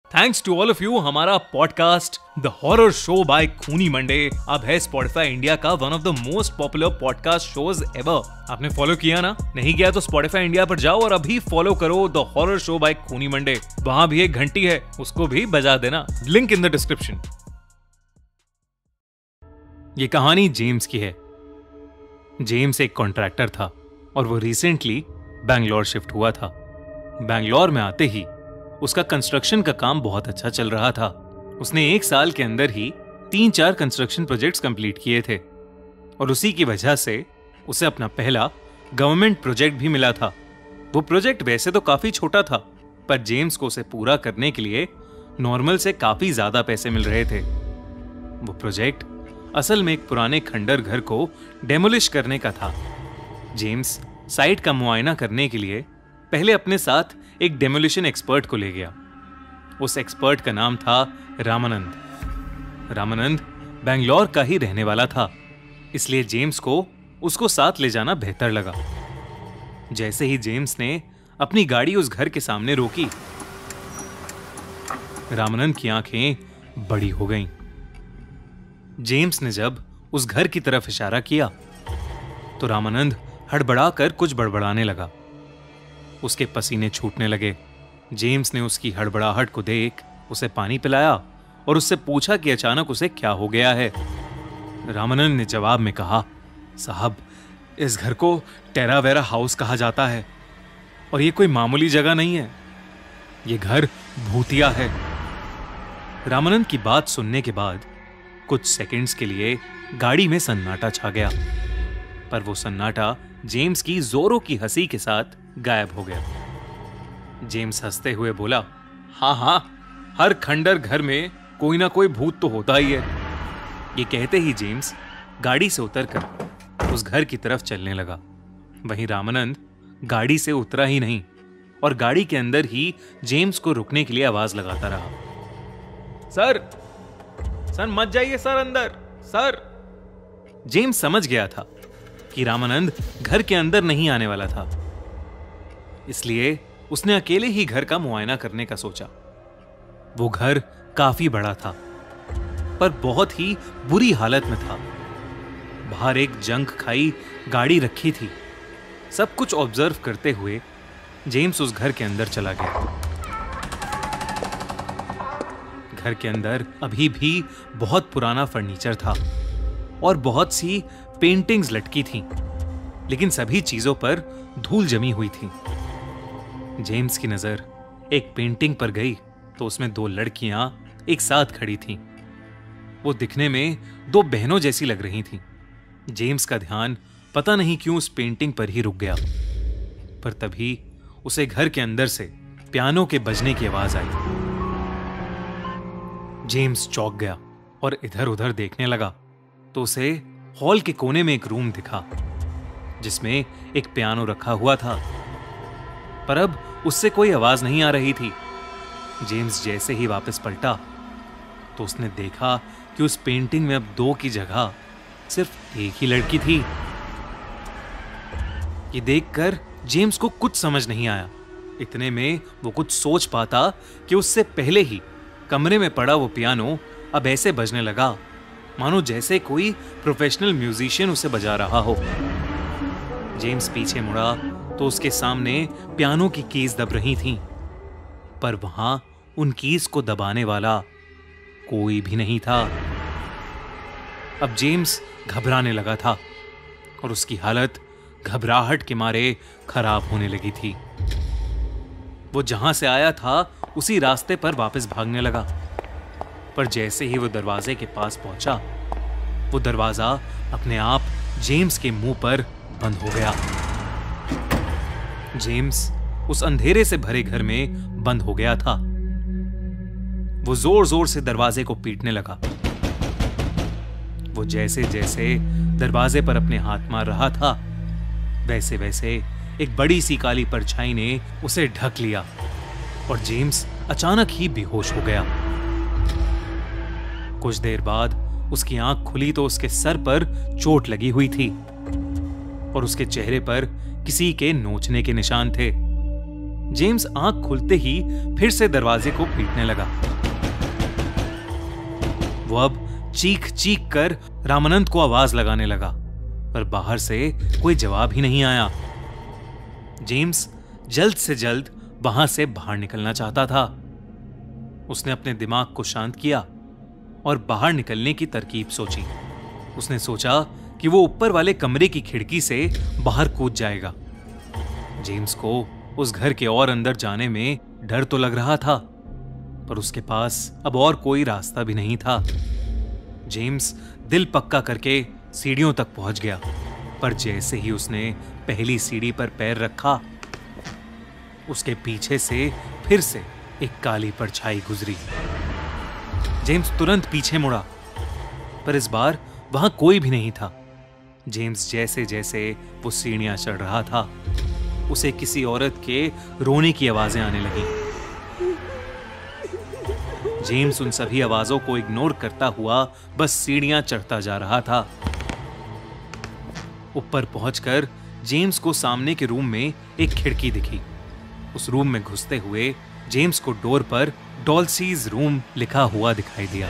Thanks to all of you. हमारा podcast the horror show by खूनी Monday अब है स्पॉटिफाई इंडिया का one of the most popular podcast shows ever. आपने follow किया ना? नहीं किया तो स्पॉटिफाई इंडिया पर जाओ और अभी फॉलो करो द हॉरर शो बाय खूनी मंडे। वहां भी एक घंटी है, उसको भी बजा देना। Link in the description. ये कहानी जेम्स की है। जेम्स एक कॉन्ट्रैक्टर था और वो रिसेंटली बैंगलोर शिफ्ट हुआ था। बैंगलोर में आते ही उसका कंस्ट्रक्शन का काम बहुत अच्छा चल रहा था। उसने 1 साल के अंदर ही 3-4 कंस्ट्रक्शन प्रोजेक्ट्स कंप्लीट किए थे और उसी की वजह से उसे अपना पहला गवर्नमेंट प्रोजेक्ट भी मिला था। वो प्रोजेक्ट वैसे तो काफी छोटा था, पर जेम्स को उसे पूरा करने के लिए नॉर्मल से काफी ज्यादा पैसे मिल रहे थे। वो प्रोजेक्ट असल में एक पुराने खंडर घर को डेमोलिश करने का था। जेम्स साइट का मुआयना करने के लिए पहले अपने साथ एक डेमोलिशन एक्सपर्ट को ले गया। उस एक्सपर्ट का नाम था रामानंद। रामानंद बैंगलोर का ही रहने वाला था, इसलिए जेम्स को उसको साथ ले जाना बेहतर लगा। जैसे ही जेम्स ने अपनी गाड़ी उस घर के सामने रोकी, रामानंद की आंखें बड़ी हो गईं। जेम्स ने जब उस घर की तरफ इशारा किया तो रामानंद हड़बड़ाकर कुछ बड़बड़ाने लगा। उसके पसीने छूटने लगे। जेम्स ने उसकी हड़बड़ाहट को देख उसे पानी पिलाया और उससे पूछा कि अचानक उसे क्या हो गया है। रामानंद ने जवाब में कहा, साहब, इस घर को टेरावेरा हाउस कहा जाता है और ये कोई मामूली जगह नहीं है। ये घर भूतिया है। रामानंद की बात सुनने के बाद कुछ सेकंड्स के लिए गाड़ी में सन्नाटा छा गया, पर वो सन्नाटा जेम्स की जोरों की हंसी के साथ गायब हो गया। जेम्स हंसते हुए बोला, हाँ, हर खंडर घर में कोई ना कोई भूत तो होता ही है। ये कहते ही जेम्स गाड़ी से उतरकर उस घर की तरफ चलने लगा। वहीं रामानंद गाड़ी से उतरा ही नहीं और गाड़ी के अंदर ही जेम्स को रुकने के लिए आवाज लगाता रहा, सर मत जाइए सर, अंदर सर। जेम्स समझ गया था कि रामानंद घर के अंदर नहीं आने वाला था, इसलिए उसने अकेले ही घर का मुआयना करने का सोचा। वो घर काफी बड़ा था, पर बहुत ही बुरी हालत में था। बाहर एक जंग खाई गाड़ी रखी थी। सब कुछ ऑब्जर्व करते हुए जेम्स उस घर के अंदर चला गया। घर के अंदर अभी भी बहुत पुराना फर्नीचर था और बहुत सी पेंटिंग्स लटकी थीं, लेकिन सभी चीजों पर धूल जमी हुई थी। जेम्स की नजर एक पेंटिंग पर गई तो उसमें 2 लड़कियां एक साथ खड़ी थीं। वो दिखने में 2 बहनों जैसी लग रही थीं। जेम्स का ध्यान पता नहीं क्यों उस पेंटिंग पर ही रुक गया, पर तभी उसे घर के अंदर से पियानो के बजने की आवाज आई। जेम्स चौंक गया और इधर उधर देखने लगा तो उसे हॉल के कोने में एक रूम दिखा जिसमें एक पियानो रखा हुआ था, पर अब उससे कोई आवाज नहीं आ रही थी। जेम्स जैसे ही वापस पलटा तो उसने देखा कि उस पेंटिंग में अब 2 की जगह सिर्फ एक ही लड़की थी। ये देखकर जेम्स को कुछ समझ नहीं आया। इतने में वो कुछ सोच पाता कि उससे पहले ही कमरे में पड़ा वो पियानो अब ऐसे बजने लगा मानो जैसे कोई प्रोफेशनल म्यूजिशियन उसे बजा रहा हो। जेम्स पीछे मुड़ा तो उसके सामने पियानो की कीज दब रही थीं, पर वहां उन कीज को दबाने वाला कोई भी नहीं था। अब जेम्स घबराने लगा था और उसकी हालत घबराहट के मारे खराब होने लगी थी। वो जहां से आया था उसी रास्ते पर वापस भागने लगा, पर जैसे ही वो दरवाजे के पास पहुंचा, वो दरवाजा अपने आप जेम्स के मुंह पर बंद हो गया। जेम्स उस अंधेरे से भरे घर में बंद हो गया था। वो जोर जोर से दरवाजे को पीटने लगा। वो जैसे जैसे दरवाजे पर अपने हाथ मार रहा था, वैसे वैसे एक बड़ी सी काली परछाई ने उसे ढक लिया और जेम्स अचानक ही बेहोश हो गया। कुछ देर बाद उसकी आंख खुली तो उसके सर पर चोट लगी हुई थी और उसके चेहरे पर किसी के नोचने के निशान थे। जेम्स आंख खुलते ही फिर से दरवाजे को पीटने लगा। वो अब चीख चीख कर रामानंद को आवाज लगाने लगा, पर बाहर से कोई जवाब ही नहीं आया। जेम्स जल्द से जल्द वहां से बाहर निकलना चाहता था। उसने अपने दिमाग को शांत किया और बाहर निकलने की तरकीब सोची। उसने सोचा कि वो ऊपर वाले कमरे की खिड़की से बाहर कूद जाएगा। जेम्स को उस घर के और अंदर जाने में डर तो लग रहा था, पर उसके पास अब और कोई रास्ता भी नहीं था। जेम्स दिल पक्का करके सीढ़ियों तक पहुंच गया, पर जैसे ही उसने पहली सीढ़ी पर पैर रखा, उसके पीछे से फिर से एक काली परछाई गुजरी। जेम्स तुरंत पीछे मुड़ा, पर इस बार वहां कोई भी नहीं था। जेम्स जैसे जैसे वो सीढ़ियां चढ़ रहा था, उसे किसी औरत के रोने की आवाजें आने लगी। जेम्स उन सभी आवाजों को इग्नोर करता हुआ बस सीढ़ियां चढ़ता जा रहा था। ऊपर पहुंचकर जेम्स को सामने के रूम में एक खिड़की दिखी। उस रूम में घुसते हुए जेम्स को डोर पर डॉल्सीज रूम लिखा हुआ दिखाई दिया।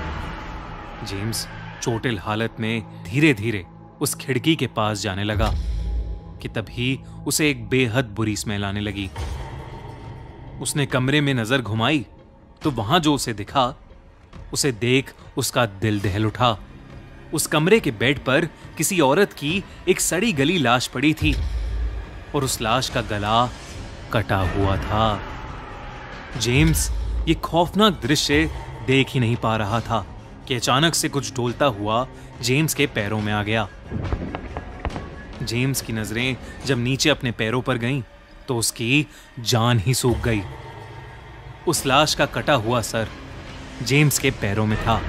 जेम्स चोटिल हालत में धीरे धीरे उस खिड़की के पास जाने लगा कि तभी उसे एक बेहद बुरी स्मेल आने लगी। उसने कमरे में नजर घुमाई तो वहां जो उसे दिखा, उसे देख उसका दिल दहल उठा। उस कमरे के बेड पर किसी औरत की एक सड़ी गली लाश पड़ी थी और उस लाश का गला कटा हुआ था। जेम्स ये खौफनाक दृश्य देख ही नहीं पा रहा था कि अचानक से कुछ डोलता हुआ जेम्स के पैरों में आ गया। जेम्स की नजरें जब नीचे अपने पैरों पर गईं, तो उसकी जान ही सूख गई। उस लाश का कटा हुआ सर जेम्स के पैरों में था।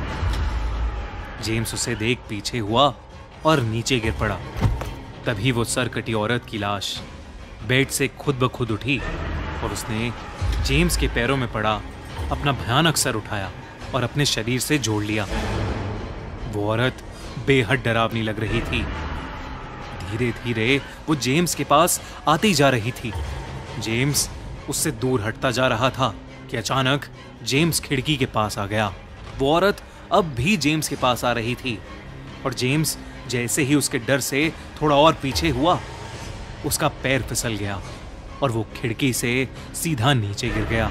जेम्स उसे देख पीछे हुआ और नीचे गिर पड़ा। तभी वो सर कटी औरत की लाश बेड से खुद ब खुद उठी और उसने जेम्स के पैरों में पड़ा अपना भयानक सर उठाया और अपने शरीर से जोड़ लिया। वो औरत बेहद डरावनी लग रही थी। धीरे धीरे वो जेम्स के पास आती जा रही थी। जेम्स उससे दूर हटता जा रहा था कि अचानक जेम्स खिड़की के पास आ गया। वो औरत अब भी जेम्स के पास आ रही थी और जेम्स जैसे ही उसके डर से थोड़ा और पीछे हुआ, उसका पैर फिसल गया और वो खिड़की से सीधा नीचे गिर गया।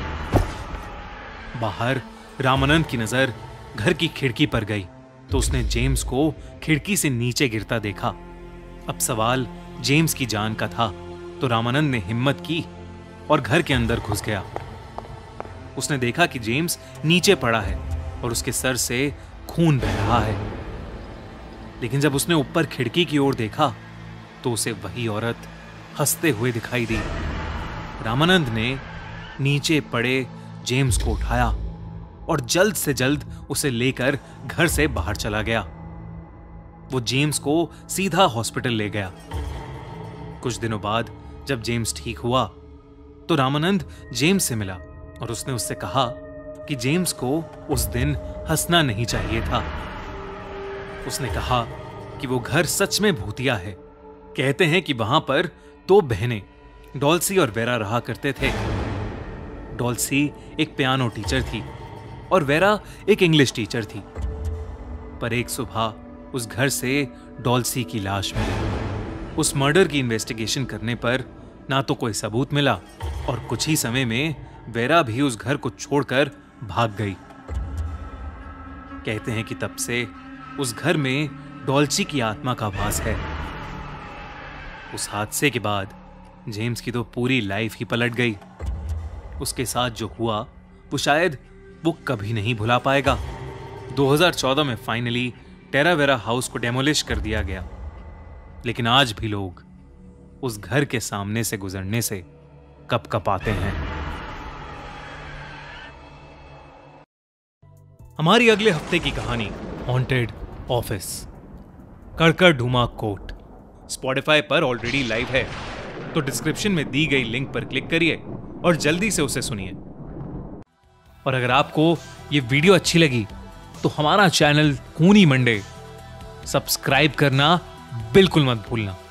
बाहर रामानंद की नजर घर की खिड़की पर गई तो उसने जेम्स को खिड़की से नीचे गिरता देखा। अब सवाल जेम्स की जान का था, तो रामानंद ने हिम्मत की और घर के अंदर घुस गया। उसने देखा कि जेम्स नीचे पड़ा है और उसके सर से खून बह रहा है। लेकिन जब उसने ऊपर खिड़की की ओर देखा तो उसे वही औरत हंसते हुए दिखाई दी। रामानंद ने नीचे पड़े जेम्स को उठाया और जल्द से जल्द उसे लेकर घर से बाहर चला गया। वो जेम्स को सीधा हॉस्पिटल ले गया। कुछ दिनों बाद जब जेम्स ठीक हुआ तो रामानंद जेम्स से मिला और उसने उससे कहा कि जेम्स को उस दिन हंसना नहीं चाहिए था। उसने कहा कि वो घर सच में भूतिया है। कहते हैं कि वहां पर 2 बहनें डॉल्सी और वेरा रहा करते थे। डॉल्सी एक पियानो टीचर थी और वेरा एक इंग्लिश टीचर थी। पर एक सुबह उस घर से डॉल्सी की लाश मिली। उस मर्डर की इन्वेस्टिगेशन करने पर ना तो कोई सबूत मिला और कुछ ही समय में वेरा भी उस घर को छोड़कर भाग गई। कहते हैं कि तब से उस घर में डॉल्सी की आत्मा का वास है। उस हादसे के बाद जेम्स की तो पूरी लाइफ ही पलट गई। उसके साथ जो हुआ वो शायद वो कभी नहीं भुला पाएगा। 2014 में फाइनली टेरावेरा हाउस को डेमोलिश कर दिया गया, लेकिन आज भी लोग उस घर के सामने से गुजरने से कपकपाते हैं। हमारी अगले हफ्ते की कहानी haunted office, Karkardooma court Spotify पर ऑलरेडी लाइव है, तो डिस्क्रिप्शन में दी गई लिंक पर क्लिक करिए और जल्दी से उसे सुनिए। और अगर आपको ये वीडियो अच्छी लगी तो हमारा चैनल खूनी मंडे सब्सक्राइब करना बिल्कुल मत भूलना।